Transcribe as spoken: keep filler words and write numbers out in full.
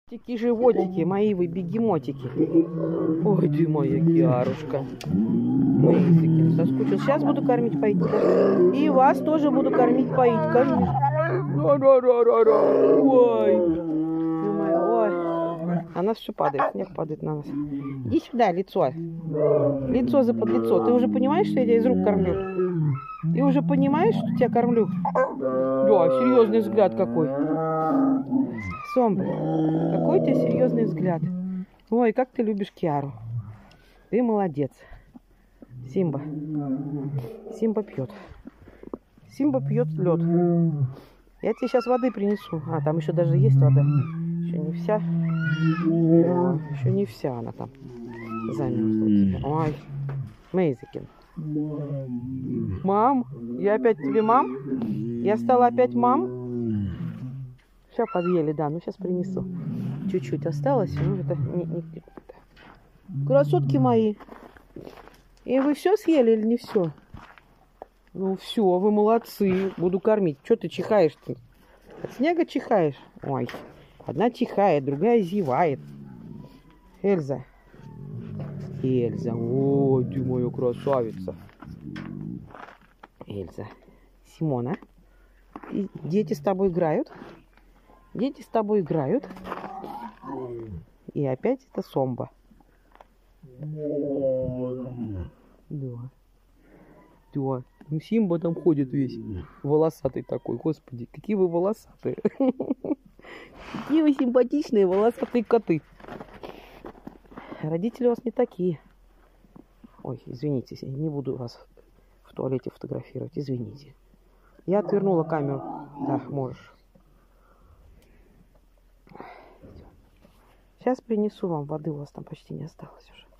Тики животики, мои вы бегемотики. Ой, ты моя Киарушка. Мои соскучился. Сейчас буду кормить, поить. Да? И вас тоже буду кормить, поить, конечно. Ой. Ой. А нас все падает, снег падает на нас. Иди сюда, лицо. Лицо за под лицо. Ты уже понимаешь, что я тебя из рук кормлю? Ты уже понимаешь, что тебя кормлю? Да, серьезный взгляд какой. Сомба, какой у тебя серьезный взгляд. Ой, как ты любишь Киару. Ты молодец. Симба. Симба пьет. Симба пьет лед. Я тебе сейчас воды принесу. А, там еще даже есть вода. Еще не вся. Еще не вся она там замерзла. Ой, Мейзикин. Мам, я опять тебе мам? Я стала опять мам? Сейчас подъели, да, ну сейчас принесу. Чуть-чуть осталось, ну это не, не, не. Красотки мои. И вы все съели или не все? Ну все, вы молодцы. Буду кормить. Что ты чихаешь-то? От снега чихаешь? Ой, одна чихает, другая зевает. Эльза. Эльза, ой, ты моя красавица. Эльза. Симона. И дети с тобой играют? Дети с тобой играют. И опять это Сомба. Да. Да. Ну, Симба там ходит весь волосатый такой. Господи, какие вы волосатые. Какие вы симпатичные волосатые коты. Родители у вас не такие. Ой, извините, не буду вас в туалете фотографировать. Извините. Я отвернула камеру. Да, можешь. Сейчас принесу вам воды, у вас там почти не осталось уже.